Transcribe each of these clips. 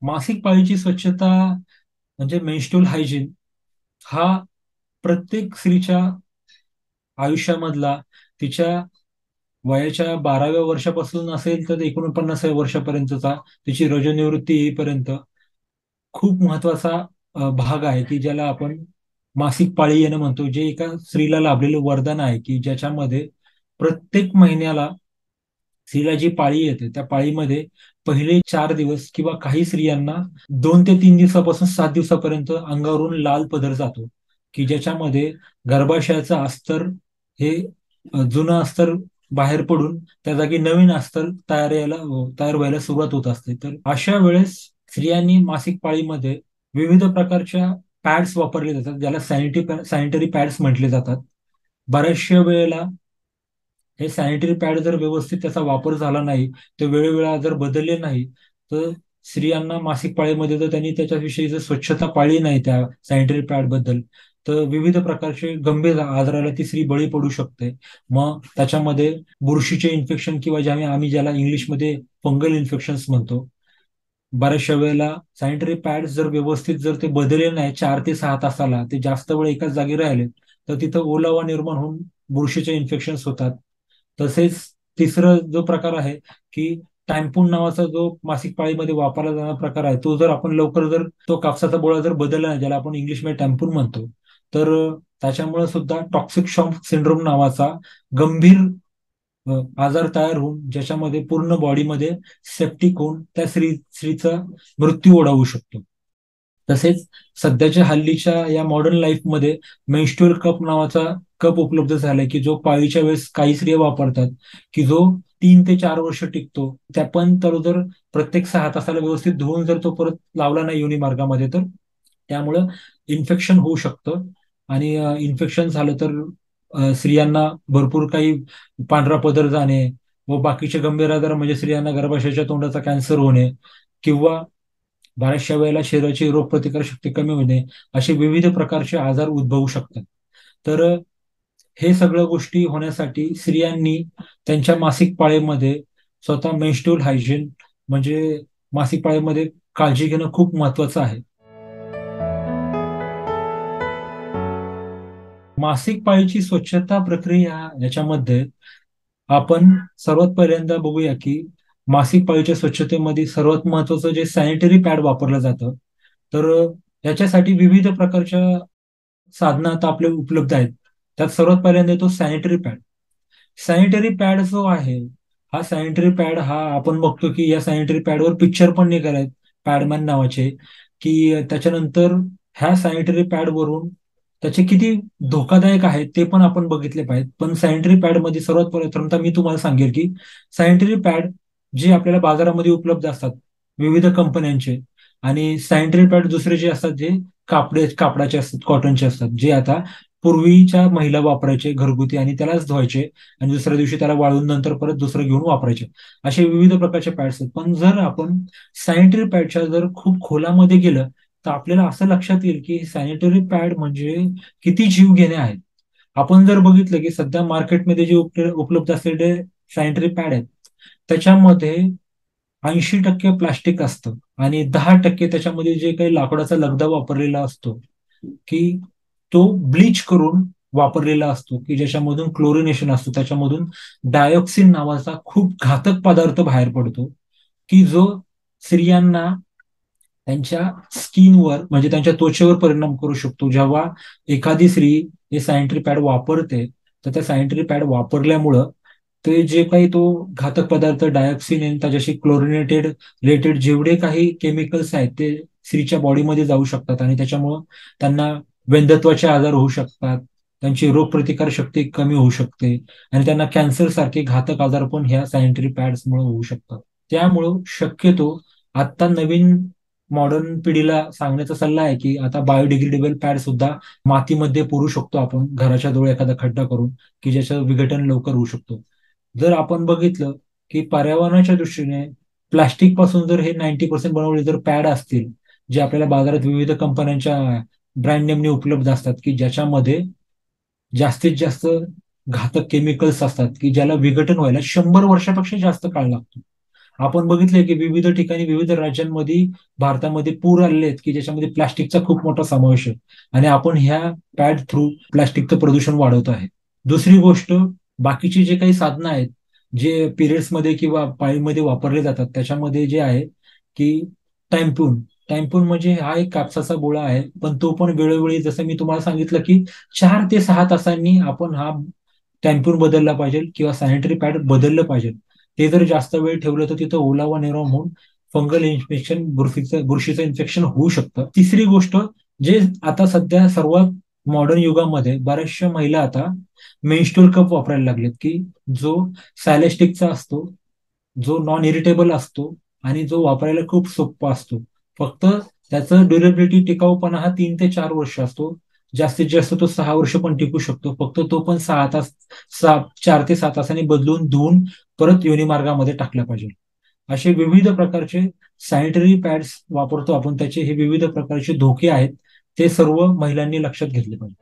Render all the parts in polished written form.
मासिक पाळीची स्वच्छता म्हणजे मेन्स्ट्रुअल हायजीन हा प्रत्येक स्त्रीच्या आयुष्यामधला तिच्या वयाच्या 12व्या वर्षापासून असेल तर 49व्या वर्षापर्यंतचा तिची रजोनिवृत्ती येईपर्यंत खूप महत्वाचा भाग आहे की ज्याला आपण मासिक पाळी येणं म्हणतो, जे एका स्त्रीला लाभलेलं वरदान आहे की ज्याच्यामध्ये प्रत्येक महिन्याला स्त्रीला जी पाळी येते त्या पाळीमध्ये पहिले 4 दिवस किंवा काही स्त्रियांना 2 ते 3 दिवसापासून 7 दिवसापर्यंत अंगावरून लाल पदर जातो, की ज्याच्यामध्ये गर्भाशयाचं अस्तर हे जुनं अस्तर बाहेर पडून त्या जागी नवीन अस्तर तयार व्हायला सुरुवात होत असते. तर अशा वेळेस स्त्रियांनी मासिक पाळीमध्ये विविध प्रकारच्या पॅड्स वापरले जातात, ज्याला सॅनिटरी पॅड्स म्हटले जातात. बऱ्याचशा वेळेला हे सॅनिटरी पॅड जर व्यवस्थित त्याचा वापर झाला नाही, तर वेळोवेळा जर बदलले नाही, तर स्त्रियांना मासिक पाळीमध्ये जर त्यांनी त्याच्याविषयी जर स्वच्छता पाळली नाही त्या सॅनिटरी पॅड बद्दल, तर विविध प्रकारचे गंभीर आजाराला ती स्त्री बळी पडू शकते. मग त्याच्यामध्ये बुरशीचे इन्फेक्शन किंवा आम्ही ज्याला इंग्लिशमध्ये फंगल इन्फेक्शन्स म्हणतो. बऱ्याचशा वेळेला सॅनिटरी पॅड जर व्यवस्थित जर ते बदलले नाही 4 ते 6 तासाला, ते जास्त वेळ एकाच जागी राहिले, तर तिथं ओलावा निर्माण होऊन बुरशीचे इन्फेक्शन्स होतात. तसेच तिसरं जो प्रकार आहे की टॅम्पून नावाचा जो मासिक पाळीमध्ये वापरला जाणारा प्रकार आहे, तो जर आपण लवकर जर तो कापसाचा बोळा जर बदलला नाही, ज्याला आपण इंग्लिशमध्ये टॅम्पून म्हणतो, तर त्याच्यामुळे सुद्धा टॉक्सिक शॉक सिंड्रोम नावाचा गंभीर आजार तयार होऊन ज्याच्यामध्ये पूर्ण बॉडीमध्ये सेप्टिक होऊन त्या स्त्रीचा मृत्यू ओढावू शकतो. तसेच सध्याच्या हल्लीच्या या मॉडर्न लाईफमध्ये मेन्स्ट्रुअल कप नावाचा कप उपलब्ध झालाय, की जो पाळीच्या वेळेस काही स्त्रिया वापरतात, की जो 3 ते 4 वर्ष टिकतो. त्या पण तर जर प्रत्येक 6 तासाला व्यवस्थित धुवून जर तो परत लावला नाही योनी मार्गामध्ये, तर त्यामुळं इन्फेक्शन होऊ शकतं. आणि इन्फेक्शन झालं तर स्त्रियांना भरपूर काही पांढरा पदर जाणे व बाकीचे गंभीर आजार म्हणजे स्त्रियांना गर्भाशयाच्या तोंडाचा कॅन्सर होणे किंवा बऱ्याचशा वेळेला शरीराची रोगप्रतिकार शक्ती कमी होणे, असे विविध प्रकारचे आजार उद्भवू शकतात. तर हे सगळ्या गोष्टी होण्यासाठी स्त्रियांनी त्यांच्या मासिक पाळीमध्ये स्वतः मेन्स्ट्रुअल हायजीन म्हणजे मासिक पाळीमध्ये काळजी घेणं खूप महत्वाचं आहे. मासिक पाळीची स्वच्छता प्रक्रिया याच्यामध्ये आपण सर्वात पहिल्यांदा बघूया की मासिक पाळीच्या स्वच्छतेमध्ये सर्वात महत्वाचं जे सॅनिटरी पॅड वापरलं जातं, तर याच्यासाठी विविध प्रकारच्या साधनं आता आपले उपलब्ध आहेत. त्यात सर्वात पहिल्यांदा येतो सॅनिटरी पॅड. सॅनिटरी पॅड जो आहे, हा सॅनिटरी पॅड हा आपण बघतो की या सॅनिटरी पॅडवर पिक्चर पण निघाले पॅडमॅन नावाचे, की त्याच्यानंतर ह्या सॅनिटरी पॅड वरून त्याचे किती धोकादायक आहेत ते पण आपण बघितले पाहिजेत. पण सॅनिटरी पॅड मध्ये सर्वात प्रथमतः मी तुम्हाला सांगेल की सॅनिटरी पॅड जे आपल्याला बाजारामध्ये उपलब्ध असतात विविध कंपन्यांचे, आणि सॅनिटरी पॅड दुसरे जे असतात जे कापडाचे असतात, कॉटनचे असतात, जे आता पूर्वीच्या महिला वापरायचे घरगुती आणि त्यालाच धुवायचे आणि दुसऱ्या दिवशी त्याला वाळवून नंतर परत दुसरं घेऊन वापरायचे. असे विविध प्रकारचे पॅड्स आहेत. पण जर आपण सॅनिटरी पॅडच्या जर खूप खोलामध्ये गेलं, तर आपल्याला असं लक्षात येईल की सॅनिटरी पॅड म्हणजे किती जीव घेणे आहेत. आपण जर बघितलं की सध्या मार्केटमध्ये जे उपलब्ध असलेले सॅनिटरी पॅड आहेत, त्याच्यामध्ये 80% प्लास्टिक असतं आणि 10% त्याच्यामध्ये जे काही लाकडाचा लगदा वापरलेला असतो, की तो ब्लीच करून वापरलेला असतो, की ज्याच्यामधून क्लोरिनेशन असतो, त्याच्यामधून डायऑक्सिन नावाचा खूप घातक पदार्थ बाहेर पडतो, की जो स्त्रियांना त्यांच्या स्किनवर म्हणजे त्यांच्या त्वचेवर परिणाम करू शकतो. जेव्हा एखादी स्त्री हे सॅनिटरी पॅड वापरते, तर त्या सॅनिटरी पॅड वापरल्यामुळं ते जे काही तो घातक पदार्थ डायऑक्सिन आणि त्याच्याशी क्लोरिनेटेड रिलेटेड जेवढे काही केमिकल्स आहेत ते स्त्रीच्या बॉडीमध्ये जाऊ शकतात आणि त्याच्यामुळं त्यांना वंध्यत्वाचे आजार होऊ शकतात. त्यांची रोगप्रतिकार शक्ती कमी होऊ शकते आणि त्यांना कॅन्सर सारखे घातक आजार पण ह्या सॅनिटरी पॅड्समुळे होऊ शकतात. त्यामुळं शक्यतो आता नवीन मॉडर्न पिढीला सांगण्याचा सल्ला आहे की आता बायोडिग्रेडेबल पॅड सुद्धा मातीमध्ये पुरू शकतो आपण घराच्या जवळ एखादा खड्डा करून, की ज्याचं विघटन लवकर होऊ शकतो. जर आपण बघितलं की पर्यावरणाच्या दृष्टीने प्लास्टिक पासून जर हे 90% बनवले जर पॅड असतील, जे आपल्याला बाजारात विविध कंपन्यांच्या ब्रँड नेमने उपलब्ध असतात, की ज्याच्यामध्ये जास्तीत जास्त घातक केमिकल्स असतात, की ज्याला विघटन व्हायला 100 वर्षापेक्षा जास्त काळ लागतो. आपण बघितलंय की विविध ठिकाणी विविध राज्यांमध्ये भारतामध्ये पूर आलेले आहेत की ज्याच्यामध्ये प्लास्टिकचा खूप मोठा समावेश आहे आणि आपण ह्या पॅड थ्रू प्लास्टिकचं प्रदूषण वाढवत आहे. दुसरी गोष्ट, बाकीची जे काही साधनं आहेत जे पिरियड्समध्ये किंवा पाळीमध्ये वापरले जातात त्याच्यामध्ये जे आहे की टॅम्पून टॅम्पून म्हणजे हा एक कापसाचा गोळा आहे, पण तो पण वेळोवेळी जसं मी तुम्हाला सांगितलं की 4 ते 6 तासांनी आपण हा टॅम्पून बदलला पाहिजे किंवा सॅनिटरी पॅड बदललं पाहिजे. ते जर जास्त वेळ ठेवलं तर तिथं ओलावा निर्माण होऊन फंगल इन्फेक्शन, बुरशीचं इन्फेक्शन होऊ शकतं. तिसरी गोष्ट, जे आता सध्या सर्वात मॉडर्न युगामध्ये बऱ्याचशा महिला आता मेन्स्ट्रुअल कप वापरायला लागलेत की जो सॅलेस्टिकचा असतो, जो नॉन इरिटेबल असतो आणि जो वापरायला खूप सोपा असतो. फक्त त्याचं ड्युरेबिलिटी, टिकाऊपणा हा 3 ते 4 वर्ष असतो. जास्तीत जास्त तो 6 वर्ष पण टिकू शकतो. फक्त तो पण 6 तास, 4 ते 6 तासांनी बदलून धुवून परत योनी मार्गामध्ये टाकला पाहिजे. असे विविध प्रकारचे सॅनिटरी पॅड्स वापरतो आपण, त्याचे हे विविध प्रकारचे धोके आहेत, ते सर्व महिलांनी लक्षात घेतले पाहिजे.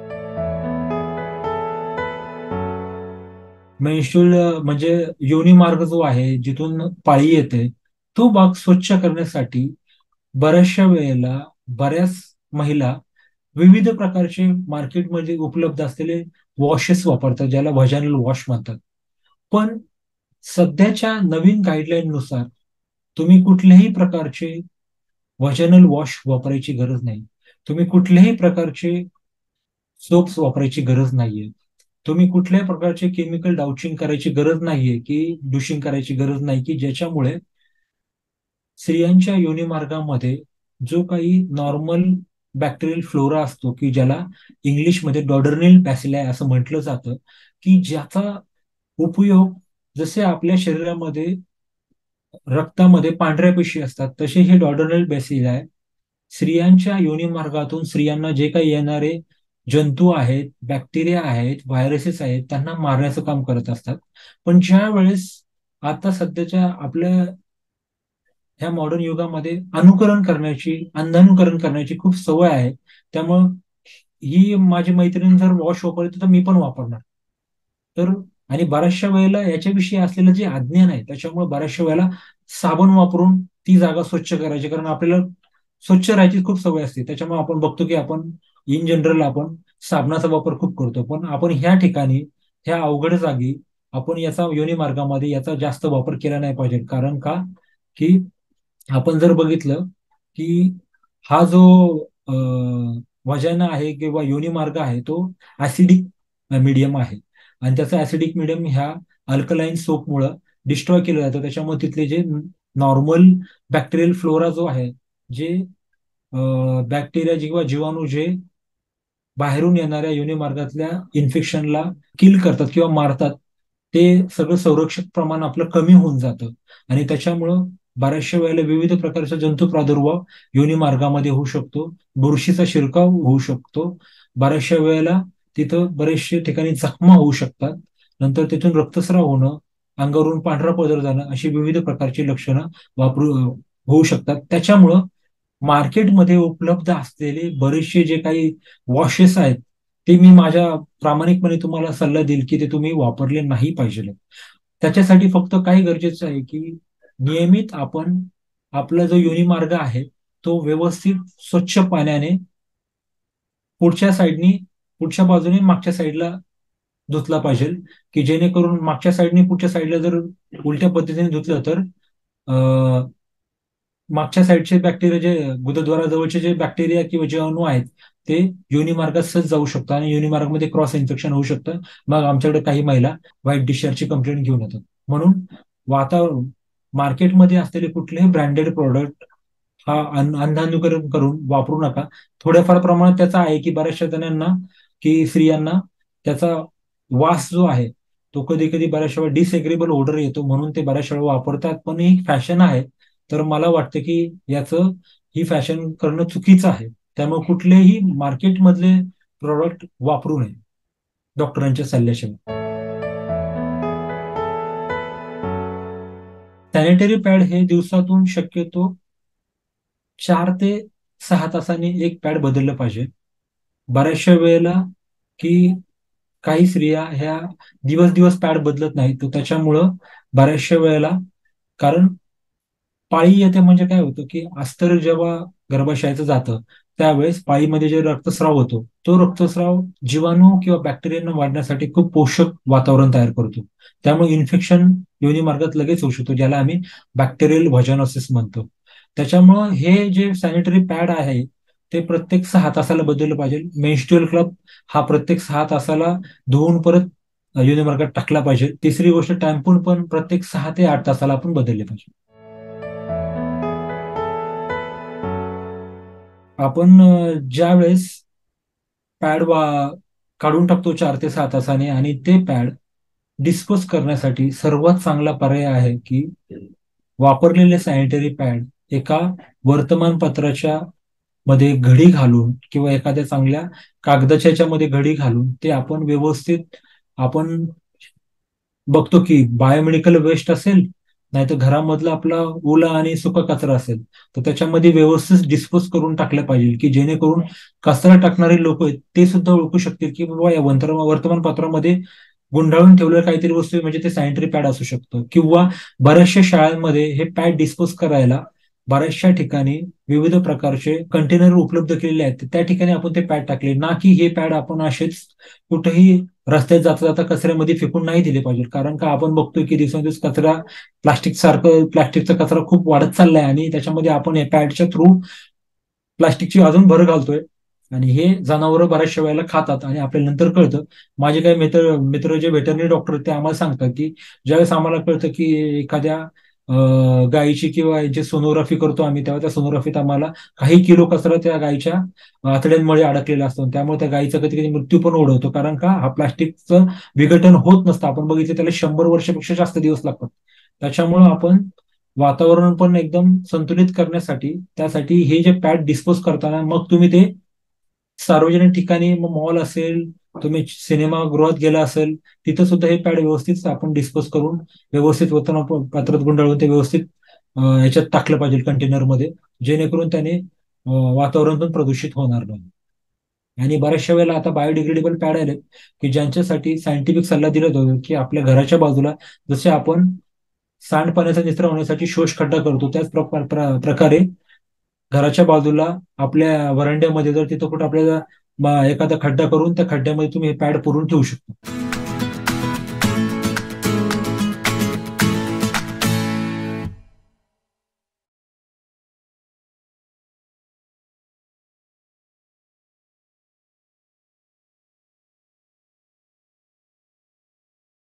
मेन्स्ट्रुअल म्हणजे योनी मार्ग जो आहे जिथून पाळी येते, तो भाग स्वच्छ करण्यासाठी बऱ्याचशा वेळेला बऱ्याच महिला विविध प्रकारचे मार्केटमध्ये उपलब्ध असलेले वॉशेस वापरतात, ज्याला व्हॅजानल वॉश म्हणतात. पण सध्याच्या नवीन गाईडलाईन नुसार तुम्ही कुठल्याही प्रकारचे व्हॅजानल वॉश वापरायची गरज नाही. तुम्ही कुठल्याही प्रकारचे सोप्स वापरायची गरज नाहीये. तुम्ही कुठल्याही प्रकारचे केमिकल डाउचिंग करायची गरज नाहीये की डुशिंग करायची गरज नाही की ज्याच्यामुळे स्त्रियांच्या योनी मार्गामध्ये जो काही नॉर्मल बॅक्टेरियल फ्लोरा असतो की ज्याला इंग्लिशमध्ये डॉडर्नल बॅसिलाय असं म्हटलं जातं, की ज्याचा उपयोग, जसे आपल्या शरीरामध्ये रक्तामध्ये पांढऱ्या पेशी असतात तसे हे डॉडर्नल बॅसिलाय स्त्रियांच्या योनी मार्गातून स्त्रियांना जे काही येणारे जंतू आहेत, बॅक्टेरिया आहेत, व्हायरसेस आहेत, त्यांना मारण्याचं काम करत असतात. पण ज्या वेळेस आता सध्याच्या आपल्या ह्या मॉडर्न युगामध्ये अनुकरण करण्याची, अंधानुकरण करण्याची खूप सवय आहे. त्यामुळं ही माझी मैत्रीण जर वॉश वापरते तर मी पण वापरणार. तर आणि बऱ्याचशा वेळेला याच्याविषयी असलेलं जे अज्ञान आहे त्याच्यामुळे बऱ्याचशा वेळेला साबण वापरून ती जागा स्वच्छ करायची, कारण आपल्याला स्वच्छ राहायची खूप सवय असते. त्याच्यामुळे आपण बघतो की आपण इन जनरल आपण साबणाचा वापर खूप करतो, पण आपण ह्या ठिकाणी, ह्या अवघड जागी आपण याचा योनी मार्गामध्ये याचा जास्त वापर केला नाही पाहिजे. कारण का, की आपण जर बघितलं की हा जो वजाना आहे किंवा योनी मार्ग आहे तो ऍसिडिक मीडियम आहे आणि त्याचं ऍसिडिक मीडियम ह्या अल्कलाईन सोपमुळं डिस्ट्रॉय केलं जातं. त्याच्यामुळे तिथले जे नॉर्मल बॅक्टेरियल फ्लोरा जो आहे, जे बॅक्टेरिया किंवा जीवाणू जे बाहेरून येणाऱ्या योनी मार्गातल्या इन्फेक्शनला किल करतात किंवा मारतात, ते सगळं संरक्षक प्रमाण आपलं कमी होऊन जातं आणि त्याच्यामुळं बऱ्याचशा वेळेला विविध प्रकारचा जंतू प्रादुर्भाव योनी मार्गामध्ये होऊ शकतो. बुरशीचा शिरकाव होऊ शकतो. बऱ्याचशा वेळेला तिथं बरेचशे ठिकाणी जखमा होऊ शकतात. नंतर तिथून रक्तस्राव होणं, अंगावरून पांढरा पदर जाणं, अशी विविध प्रकारची लक्षणं होऊ शकतात. त्याच्यामुळं मार्केटमध्ये उपलब्ध असलेले बरेचसे जे काही वॉशेस आहेत, ते मी माझ्या प्रामाणिकपणे तुम्हाला सल्ला देईल की ते तुम्ही वापरले नाही पाहिजे. त्याच्यासाठी फक्त काय गरजेचं आहे की नियमित आपण आपला जो योनी मार्ग आहे तो व्यवस्थित स्वच्छ पाण्याने पुढच्या साईडनी, पुढच्या बाजूने मागच्या साईडला धुतला पाहिजे, की जेणेकरून मागच्या साईडने पुढच्या साईडला जर उलट्या पद्धतीने धुतलं तर मागच्या साईडचे बॅक्टेरिया, जे गुदद्वाराजवळचे जे बॅक्टेरिया किंवा जे अणू आहेत ते योनी मार्गात सहज जाऊ शकतात आणि योनी मार्गामध्ये क्रॉस इन्फेक्शन होऊ शकतं. मग आमच्याकडे काही महिला व्हाईट डिस्चार्जची कंप्लेंट घेऊन येतात. म्हणून वातावरण, मार्केटमध्ये असलेले कुठलेही ब्रँडेड प्रोडक्ट हा अंधानुकरण करून वापरू नका. थोड्याफार प्रमाणात त्याचा आहे की बऱ्याचशा जणांना, की स्त्रियांना त्याचा वास जो आहे तो कधी कधी बऱ्याचशा वेळा डिसएग्रेबल ऑर्डर येतो, म्हणून ते बऱ्याचशा वेळा वापरतात. पण ही फॅशन आहे, तर मला वाटतं की याचं, ही फॅशन करणं चुकीचं आहे. त्यामुळे कुठलेही मार्केटमधले प्रॉडक्ट वापरू नये डॉक्टरांच्या सल्ल्याशिवाय. सॅनिटरी पॅड हे दिवसातून शक्यतो 4 ते 6 तासांनी एक पॅड बदललं पाहिजे. बऱ्याचशा वेळेला की काही स्त्रिया ह्या दिवस दिवस पॅड बदलत नाहीत, तर त्याच्यामुळं बऱ्याचशा वेळेला कारण पाळी येते म्हणजे काय होतं की अस्तर जेव्हा गर्भाशयाचं जातं त्यावेळेस पाळीमध्ये जे रक्तस्राव होतो तो रक्तस्राव जीवाणू किंवा बॅक्टेरियांना वाढण्यासाठी खूप पोषक वातावरण तयार करतो. त्यामुळे इन्फेक्शन योनी मार्गात लगेच होऊ शकतो, ज्याला आम्ही बॅक्टेरियल व्हॅजानोसिस म्हणतो. त्याच्यामुळं हे जे सॅनिटरी पॅड आहे ते प्रत्येक 6 तासाला बदललं पाहिजे. मेन्स्ट्रुअल कप हा प्रत्येक 6 तासाला धुवून परत योनी मार्गात टाकला पाहिजे. तिसरी गोष्ट, टॅम्पून पण प्रत्येक 6 ते 8 तासाला आपण बदलले पाहिजे. आपण ज्या वेळेस पॅड काढून टाकतो 4 ते 6 तासाने आणि ते पॅड डिस्पोज करण्यासाठी सर्वात चांगला पर्याय आहे की वापरलेले सॅनिटरी पॅड एका वर्तमानपत्राच्या मध्ये घडी घालून किंवा एखाद्या चांगल्या कागदाच्या याच्यामध्ये घडी घालून ते आपण व्यवस्थित आपण बघतो की बायोमेडिकल वेस्ट असेल, नाहीतर घरामधला आपला ओला आणि सुका कचरा असेल, तर त्याच्यामध्ये व्यवस्थित डिस्पोज करून टाकलं पाहिजे की जेणेकरून कचरा टाकणारे लोक आहेत ते सुद्धा ओळखू शकतील की बाबा या वर्तमानपत्रामध्ये गुंडाळून ठेवलेलं काहीतरी वस्तू आहे, म्हणजे ते सॅनिटरी पॅड असू शकतं. किंवा बऱ्याचशा शाळांमध्ये हे पॅड डिस्पोज करायला बऱ्याचशा ठिकाणी विविध प्रकारचे कंटेनर उपलब्ध केलेले आहेत. त्या ठिकाणी आपण ते पॅड टाकले, ना की हे पॅड आपण असेच कुठेही रस्त्यात जाता जाता कचऱ्यामध्ये फेकून नाही दिले पाहिजे. कारण का आपण बघतोय की दिवसेंदिवस कचरा प्लास्टिकचा कचरा खूप वाढत चाललाय आणि त्याच्यामध्ये आपण या पॅडच्या थ्रू प्लास्टिकची अजून भर घालतोय आणि हे जनावरं बऱ्याचशा वेळेला खातात आणि आपल्याला नंतर कळतं. माझे काही मित्र मित्र जे व्हेटरनरी डॉक्टर ते आम्हाला सांगतात की ज्यावेळेस आम्हाला कळतं की एखाद्या गायीची किंवा यांची सोनोग्राफी करतो आम्ही, तेव्हा त्या सोनोग्राफीत आम्हाला काही किलो कचरा त्या गायीच्या आतड्यांमुळे अडकलेला असतो. त्यामुळे त्या गायीचा कधी कधी मृत्यू पण ओढवतो, कारण का हा प्लास्टिकचं विघटन होत नसतं. आपण बघितलं त्याला 100 वर्षापेक्षा जास्त दिवस लागतात. त्याच्यामुळं आपण वातावरण पण एकदम संतुलित करण्यासाठी त्यासाठी हे जे पॅड डिस्पोज करताना मग तुम्ही ते सार्वजनिक ठिकाणी, मग मॉल असेल, तुम्ही सिनेमागृहात गेला असेल, तिथं सुद्धा हे पॅड व्यवस्थित आपण डिस्पोज करून व्यवस्थित पात्रात गुंडाळून ते व्यवस्थित याच्यात टाकलं पाहिजे कंटेनरमध्ये, जेणेकरून त्याने वातावरण पण प्रदूषित होणार नाही. आणि बऱ्याचशा वेळेला आता बायोडिग्रेडेबल पॅड आले की ज्यांच्यासाठी सायंटिफिक सल्ला दिला जातो की आपल्या घराच्या बाजूला जसे आपण सांडपाण्याचा निचरा होण्यासाठी शोष खड्डा करतो त्याच प्रकारे घराच्या बाजूला आपल्या वरांड्यामध्ये जर तिथं कुठं आपल्याला एखादा खड्डा करून त्या खड्ड्यामध्ये तुम्ही हे पॅड पुरून ठेवू शकता.